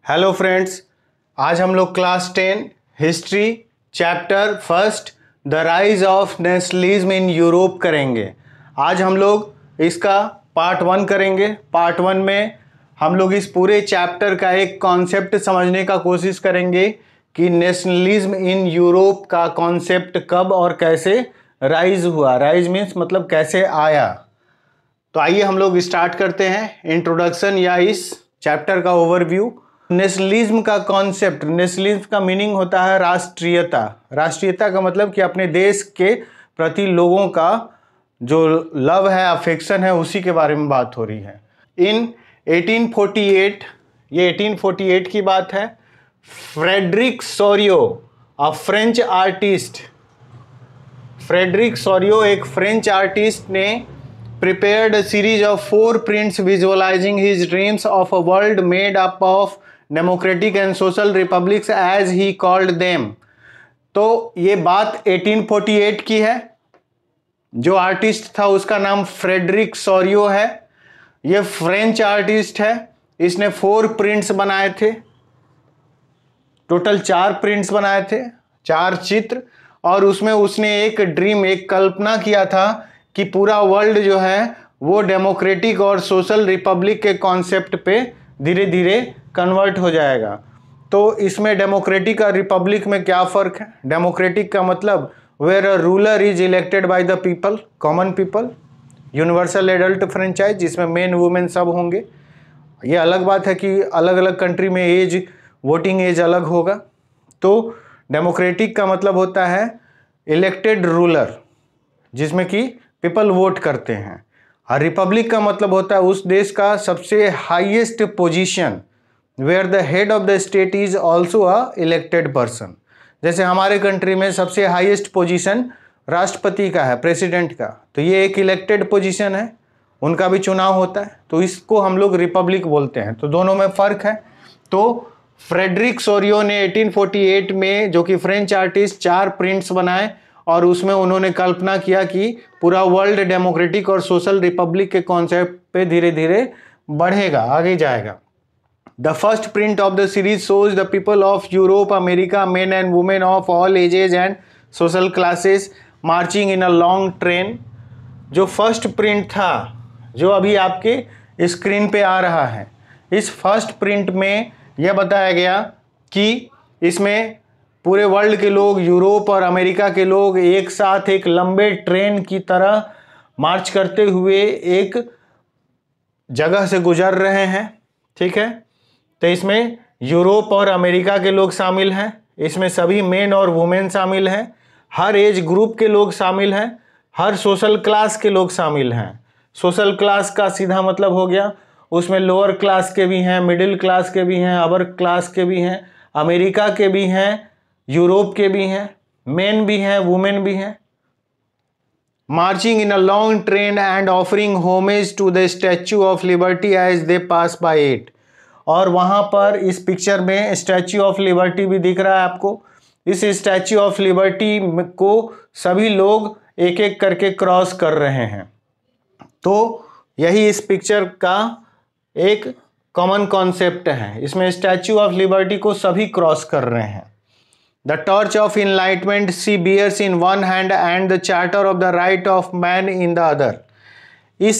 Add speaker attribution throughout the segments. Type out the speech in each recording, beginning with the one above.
Speaker 1: Hello friends, आज हम लोग class 10 history chapter first the rise of nationalism in Europe करेंगे। आज हम लोग इसका पार्ट 1 करेंगे। पार्ट 1 में हम लोग इस पूरे चैप्टर का एक कॉन्सेप्ट समझने का कोशिश करेंगे कि नेशनलिज्म इन यूरोप का कॉन्सेप्ट कब और कैसे राइज हुआ। राइज मीन्स मतलब कैसे आया। तो आइए हम लोग स्टार्ट करते हैं इंट्रोडक्शन या इस चैप्टर का ओवरव्यू। नेशनलिज्म का कॉन्सेप्ट, नेशनलिज्म का मीनिंग होता है राष्ट्रीयता। राष्ट्रीयता का मतलब कि अपने देश के प्रति लोगों का जो लव है, अफेक्शन है, उसी के बारे में बात हो रही है। इन 1848, ये 1848 की बात है। Frederic Sorrieu, a French artist, Frederic Sorrieu एक फ्रेंच आर्टिस्ट ने prepared a series of 4 prints visualizing his dreams of a world made up of democratic and social republics as he called them। तो ये बात 1848 की है। जो artist था उसका नाम फ्रेडरिक सोरियो है। ये फ्रेंच आर्टिस्ट है। इसने 4 प्रिंट्स बनाए थे, टोटल 4 प्रिंट्स बनाए थे, 4 चित्र। और उसमें उसने एक ड्रीम, एक कल्पना किया था कि पूरा वर्ल्ड जो है वो डेमोक्रेटिक और सोशल रिपब्लिक के कॉन्सेप्ट पे धीरे धीरे कन्वर्ट हो जाएगा। तो इसमें डेमोक्रेटिक और रिपब्लिक में क्या फ़र्क है? डेमोक्रेटिक का मतलब where a ruler is elected by the people, common people, universal adult franchise जिसमें मेन वुमेन सब होंगे। ये अलग बात है कि अलग अलग कंट्री में एज, वोटिंग एज अलग होगा। तो डेमोक्रेटिक का मतलब होता है इलेक्टेड रूलर जिसमें कि पीपल वोट करते हैं। और रिपब्लिक का मतलब होता है उस देश का सबसे highest position where the head of the state is also a elected person. जैसे हमारे कंट्री में सबसे हाईएस्ट पोजीशन राष्ट्रपति का है, प्रेसिडेंट का। तो ये एक इलेक्टेड पोजीशन है, उनका भी चुनाव होता है। तो इसको हम लोग रिपब्लिक बोलते हैं। तो दोनों में फ़र्क है। तो फ्रेडरिक सोरियो ने 1848 में, जो कि फ्रेंच आर्टिस्ट, 4 प्रिंट्स बनाए और उसमें उन्होंने कल्पना किया कि पूरा वर्ल्ड डेमोक्रेटिक और सोशल रिपब्लिक के कॉन्सेप्ट पे धीरे धीरे बढ़ेगा, आगे जाएगा। The first print of the series shows the people of Europe, America, men and women of all ages and social classes marching in a long train. जो first print था, जो अभी आपके स्क्रीन पे आ रहा है, इस फर्स्ट प्रिंट में यह बताया गया कि इसमें पूरे वर्ल्ड के लोग, यूरोप और अमेरिका के लोग एक साथ एक लंबे ट्रेन की तरह मार्च करते हुए एक जगह से गुजर रहे हैं। ठीक है। तो इसमें यूरोप और अमेरिका के लोग शामिल हैं। इसमें सभी मेन और वुमेन शामिल हैं। हर एज ग्रुप के लोग शामिल हैं। हर सोशल क्लास के लोग शामिल हैं। सोशल क्लास का सीधा मतलब हो गया उसमें लोअर क्लास के भी हैं, मिडिल क्लास के भी हैं, अपर क्लास के भी हैं, अमेरिका के भी हैं, यूरोप के भी हैं, मेन भी हैं, वुमेन भी हैं। Marching in a long train and offering homage to the Statue of Liberty as they pass by it. और वहाँ पर इस पिक्चर में स्टैच्यू ऑफ लिबर्टी भी दिख रहा है आपको। इस स्टैच्यू ऑफ लिबर्टी को सभी लोग एक एक करके क्रॉस कर रहे हैं। तो यही इस पिक्चर का एक कॉमन कॉन्सेप्ट है। इसमें स्टैच्यू ऑफ लिबर्टी को सभी क्रॉस कर रहे हैं। The torch of enlightenment she bears in one hand and the charter of the right of man in the other। इस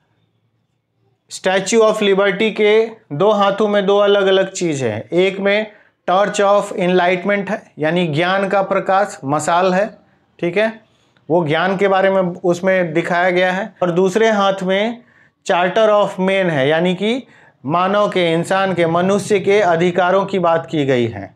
Speaker 1: स्टैच्यू ऑफ लिबर्टी के 2 हाथों में 2 अलग अलग चीज है। एक में टॉर्च ऑफ एनलाइटमेंट है, यानी ज्ञान का प्रकाश, मशाल है। ठीक है, वो ज्ञान के बारे में उसमें दिखाया गया है। और दूसरे हाथ में चार्टर ऑफ मैन है, यानी कि मानव के, इंसान के, मनुष्य के अधिकारों की बात की गई है।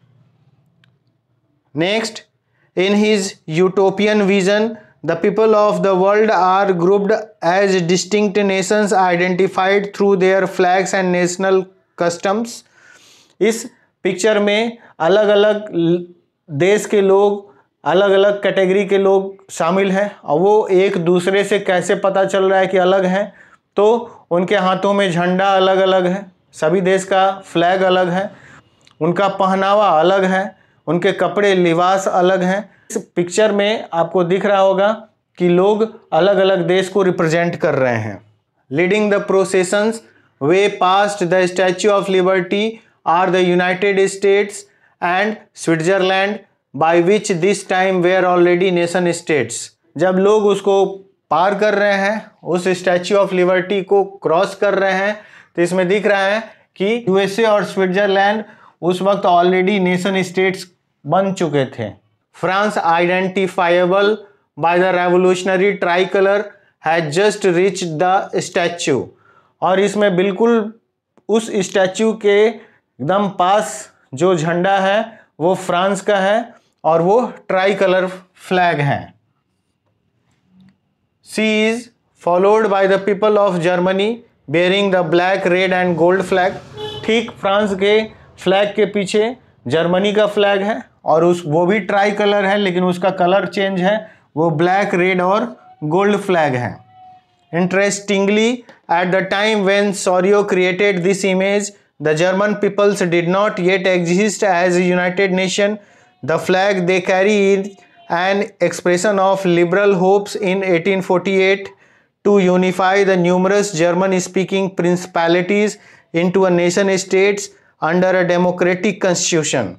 Speaker 1: Next, in his utopian vision, the people of the world are grouped as distinct nations identified through their flags and national customs। इस पिक्चर में अलग अलग देश के लोग, अलग अलग कैटेगरी के लोग शामिल हैं और वो एक दूसरे से कैसे पता चल रहा है कि अलग हैं? तो उनके हाथों में झंडा अलग अलग है, सभी देश का फ्लैग अलग है, उनका पहनावा अलग है, उनके कपड़े, लिबास अलग हैं। इस पिक्चर में आपको दिख रहा होगा कि लोग अलग अलग देश को रिप्रेजेंट कर रहे हैं। Leading the processions way past the Statue of Liberty are the United States and Switzerland, by which this time were already nation states. जब लोग उसको पार कर रहे हैं, उस स्टैच्यू ऑफ लिबर्टी को क्रॉस कर रहे हैं, तो इसमें दिख रहा है कि यूएसए और स्विट्जरलैंड उस वक्त ऑलरेडी नेशन स्टेट्स बन चुके थे। France identifiable by the revolutionary tricolour has just reach the statue, और इसमें बिल्कुल उस स्टैच्यू के एकदम पास जो झंडा है वो फ्रांस का है और वो ट्राई कलर फ्लैग है। She is followed by the people of Germany bearing the black, red and gold flag. ठीक फ्रांस के फ्लैग के पीछे जर्मनी का फ्लैग है और वो भी ट्राई कलर है, लेकिन उसका कलर चेंज है, वो ब्लैक, रेड और गोल्ड फ्लैग है। Interestingly, at the time when Sorio created this image, the German peoples did not yet exist as a united nation. The flag they carry is an expression of liberal hopes in 1848 to unify the numerous German-speaking principalities into a nation states under a democratic constitution.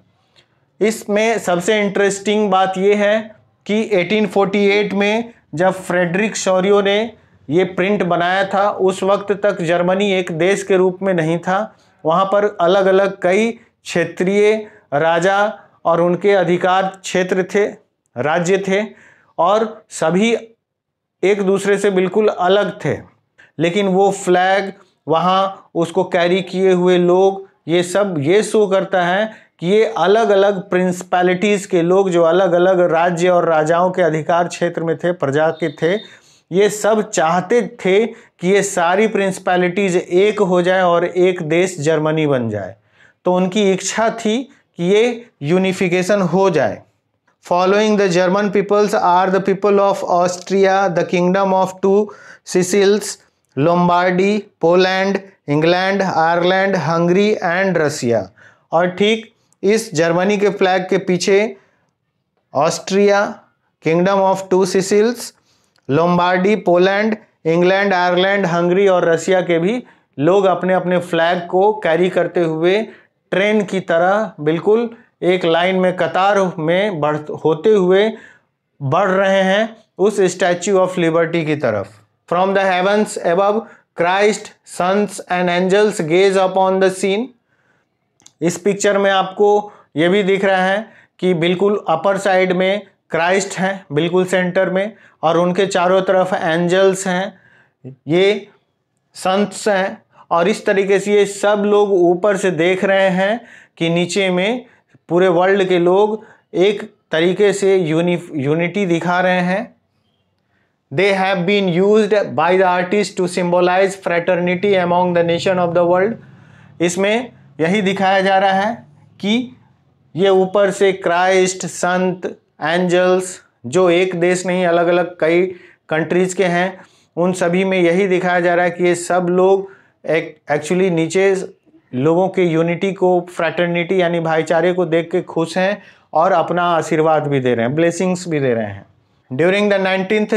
Speaker 1: इसमें सबसे interesting बात यह है कि 1848 में जब Frederick शोरियो ने ये प्रिंट बनाया था, उस वक्त तक जर्मनी एक देश के रूप में नहीं था। वहाँ पर अलग अलग कई क्षेत्रीय राजा और उनके अधिकार क्षेत्र थे, राज्य थे, और सभी एक दूसरे से बिल्कुल अलग थे। लेकिन वो फ्लैग, वहाँ उसको कैरी किए हुए लोग, ये सब ये शो करता है कि ये अलग अलग प्रिंसिपैलिटीज़ के लोग जो अलग अलग राज्य और राजाओं के अधिकार क्षेत्र में थे, प्रजा के थे, ये सब चाहते थे कि ये सारी प्रिंसिपैलिटीज एक हो जाए और एक देश जर्मनी बन जाए। तो उनकी इच्छा थी कि ये यूनिफिकेशन हो जाए। Following the German peoples are the people of Austria, the Kingdom of Two Sicilies, Lombardy, Poland, England, Ireland, Hungary and Russia. और ठीक इस जर्मनी के फ्लैग के पीछे Austria, Kingdom of Two Sicilies, Lombardy, Poland, England, Ireland, Hungary और Russia के भी लोग अपने अपने फ्लैग को कैरी करते हुए ट्रेन की तरह बिल्कुल एक लाइन में, कतार में होते हुए बढ़ रहे हैं उस स्टैच्यू ऑफ लिबर्टी की तरफ। From the heavens above Christ, saints and angels gaze upon the scene. इस पिक्चर में आपको ये भी दिख रहा है कि बिल्कुल अपर साइड में क्राइस्ट हैं, बिल्कुल सेंटर में, और उनके चारों तरफ एंजल्स हैं, ये संत्स हैं, और इस तरीके से ये सब लोग ऊपर से देख रहे हैं कि नीचे में पूरे वर्ल्ड के लोग एक तरीके से यूनिटी दिखा रहे हैं। They have been used by the artist to symbolize fraternity among the nation of the world. इसमें यही दिखाया जा रहा है कि ये ऊपर से क्राइस्ट, संत, एंजल्स, जो एक देश नहीं अलग अलग कई कंट्रीज़ के हैं, उन सभी में यही दिखाया जा रहा है कि ये सब लोग एक्चुअली नीचे लोगों के यूनिटी को, फ्रैटर्निटी यानी भाईचारे को देख के खुश हैं और अपना आशीर्वाद भी दे रहे हैं, ब्लेसिंग्स भी दे रहे हैं। ड्यूरिंग द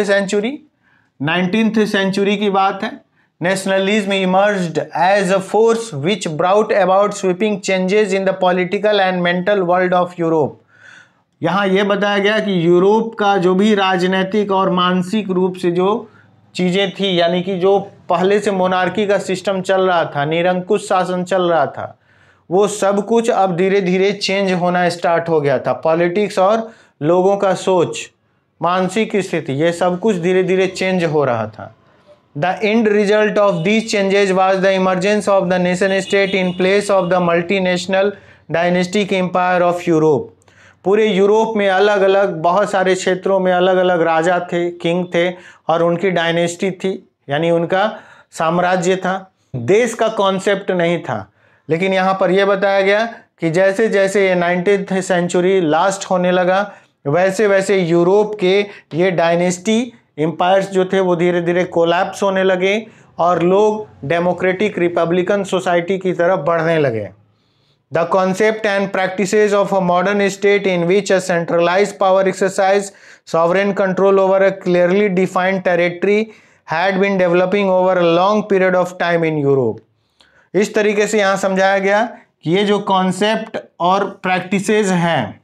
Speaker 1: 19th सेंचुरी की बात है। Nationalism emerged as a force which brought about sweeping changes in the political and mental world of Europe. यहाँ ये बताया गया कि यूरोप का जो भी राजनीतिक और मानसिक रूप से जो चीज़ें थी, यानी कि जो पहले से मोनार्की का सिस्टम चल रहा था, निरंकुश शासन चल रहा था, वो सब कुछ अब धीरे धीरे चेंज होना स्टार्ट हो गया था। पॉलिटिक्स और लोगों का सोच, मानसिक स्थिति, ये सब कुछ धीरे धीरे चेंज हो रहा था। The end result of these changes was the emergence of the nation state in place of the multinational dynastic empire of Europe. पूरे यूरोप में अलग अलग बहुत सारे क्षेत्रों में अलग अलग राजा थे, किंग थे, और उनकी डायनेस्टी थी, यानी उनका साम्राज्य था। देश का कॉन्सेप्ट नहीं था। लेकिन यहाँ पर यह बताया गया कि जैसे जैसे ये 19th सेंचुरी लास्ट होने लगा, वैसे वैसे यूरोप के ये डायनेस्टी एम्पायर्स जो थे वो धीरे धीरे कोलैप्स होने लगे और लोग डेमोक्रेटिक रिपब्लिकन सोसाइटी की तरफ बढ़ने लगे। The concept and practices of a modern state in which a centralized power exercise sovereign control over a clearly defined territory had been developing over a long period of time in Europe. इस तरीके से यहाँ समझाया गया कि ये जो concept और प्रैक्टिसेस हैं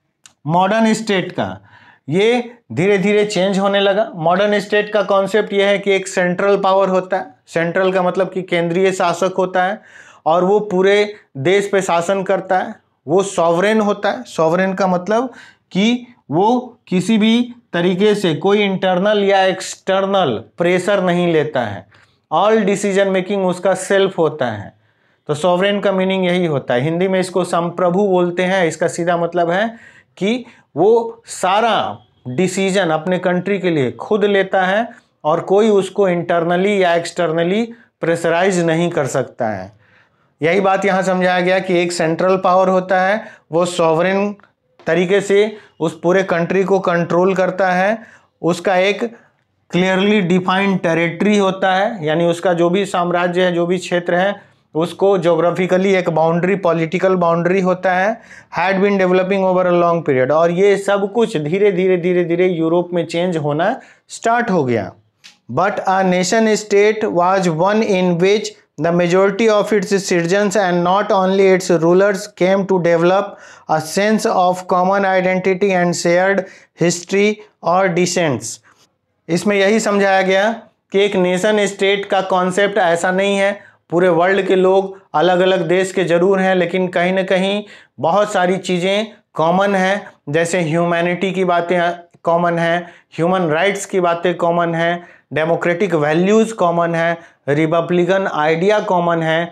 Speaker 1: मॉडर्न स्टेट का, ये धीरे धीरे चेंज होने लगा। मॉडर्न स्टेट का कॉन्सेप्ट ये है कि एक सेंट्रल पावर होता है, सेंट्रल का मतलब कि केंद्रीय शासक होता है और वो पूरे देश पे शासन करता है। वो सॉवरेन होता है, सॉवरेन का मतलब कि वो किसी भी तरीके से कोई इंटरनल या एक्सटर्नल प्रेशर नहीं लेता है। ऑल डिसीजन मेकिंग उसका सेल्फ होता है। तो सॉवरेन का मीनिंग यही होता है। हिंदी में इसको संप्रभु बोलते हैं। इसका सीधा मतलब है कि वो सारा डिसीजन अपने कंट्री के लिए खुद लेता है और कोई उसको इंटरनली या एक्सटर्नली प्रेशराइज नहीं कर सकता है। यही बात यहाँ समझाया गया कि एक सेंट्रल पावर होता है, वो सॉवरेन तरीके से उस पूरे कंट्री को कंट्रोल करता है। उसका एक क्लियरली डिफाइंड टेरिटरी होता है, यानी उसका जो भी साम्राज्य है, जो भी क्षेत्र है, उसको ज्योग्राफिकली एक बाउंड्री, पॉलिटिकल बाउंड्री होता है। Had been developing over a long period. और ये सब कुछ धीरे धीरे धीरे धीरे यूरोप में चेंज होना स्टार्ट हो गया। But a nation state was one in which the majority of its citizens and not only its rulers came to develop a sense of common identity and shared history or descents। इसमें यही समझाया गया कि एक nation state का concept ऐसा नहीं है पूरे वर्ल्ड के लोग अलग अलग देश के जरूर हैं, लेकिन कहीं ना कहीं बहुत सारी चीज़ें कॉमन हैं। जैसे ह्यूमैनिटी की बातें कॉमन हैं, ह्यूमन राइट्स की बातें कॉमन हैं, डेमोक्रेटिक वैल्यूज़ कॉमन है, रिपब्लिकन आइडिया कॉमन है,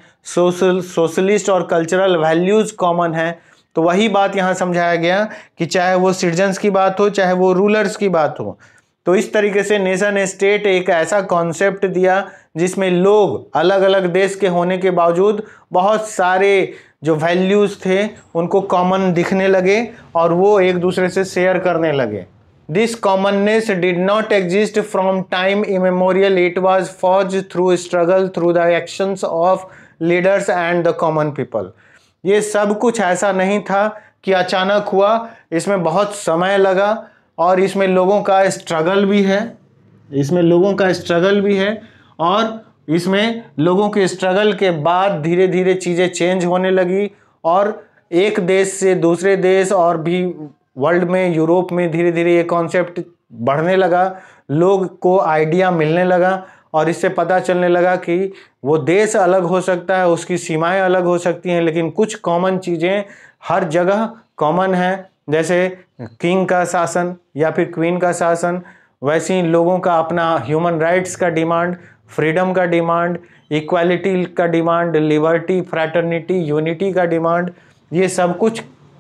Speaker 1: सोशलिस्ट और कल्चरल वैल्यूज़ कॉमन है। तो वही बात यहाँ समझाया गया कि चाहे वो सिटीजन्स की बात हो, चाहे वो रूलर्स की बात हो। तो इस तरीके से नेशन स्टेट एक ऐसा कॉन्सेप्ट दिया जिसमें लोग अलग अलग देश के होने के बावजूद बहुत सारे जो वैल्यूज़ थे उनको कॉमन दिखने लगे और वो एक दूसरे से शेयर करने लगे। This commonness did not exist from time immemorial. It was forged through struggle, through the actions of leaders and the common people. ये सब कुछ ऐसा नहीं था कि अचानक हुआ, इसमें बहुत समय लगा और इसमें लोगों का स्ट्रगल भी है, इसमें लोगों का स्ट्रगल भी है और इसमें लोगों के स्ट्रगल के बाद धीरे धीरे चीज़ें चेंज होने लगी और एक देश से दूसरे देश और भी वर्ल्ड में, यूरोप में धीरे धीरे ये कॉन्सेप्ट बढ़ने लगा। लोग को आइडिया मिलने लगा और इससे पता चलने लगा कि वो देश अलग हो सकता है, उसकी सीमाएं अलग हो सकती हैं, लेकिन कुछ कॉमन चीज़ें हर जगह कॉमन हैं। जैसे किंग का शासन या फिर क्वीन का शासन, वैसे ही लोगों का अपना ह्यूमन राइट्स का डिमांड, फ्रीडम का डिमांड, इक्वालिटी का डिमांड, लिबर्टी, फ्रैटर्निटी, यूनिटी का डिमांड, ये सब कुछ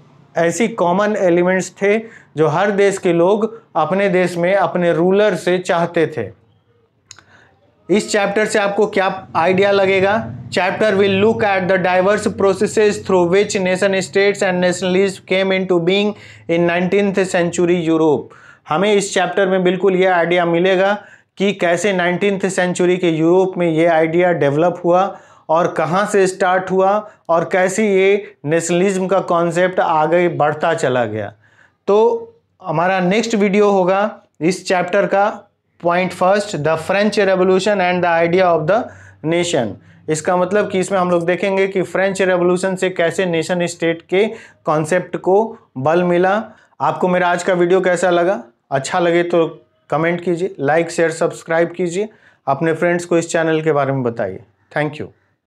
Speaker 1: ऐसी कॉमन एलिमेंट्स थे जो हर देश के लोग अपने देश में अपने रूलर से चाहते थे। इस चैप्टर से आपको क्या आइडिया लगेगा? Chapter will look at the diverse processes through which nation states and nationalism came into being in 19th century Europe. हमें इस चैप्टर में बिल्कुल ये आइडिया मिलेगा कि कैसे 19th सेंचुरी के यूरोप में ये आइडिया डेवलप हुआ और कहाँ से स्टार्ट हुआ और कैसे ये नेशनलिज्म का कॉन्सेप्ट आगे बढ़ता चला गया। तो हमारा नेक्स्ट वीडियो होगा इस चैप्टर का point first, the French revolution and the idea of the nation. इसका मतलब कि इसमें हम लोग देखेंगे कि फ्रेंच रेवोल्यूशन से कैसे नेशन स्टेट के कॉन्सेप्ट को बल मिला। आपको मेरा आज का वीडियो कैसा लगा? अच्छा लगे तो कमेंट कीजिए, लाइक शेयर सब्सक्राइब कीजिए, अपने फ्रेंड्स को इस चैनल के बारे में बताइए। Thank you.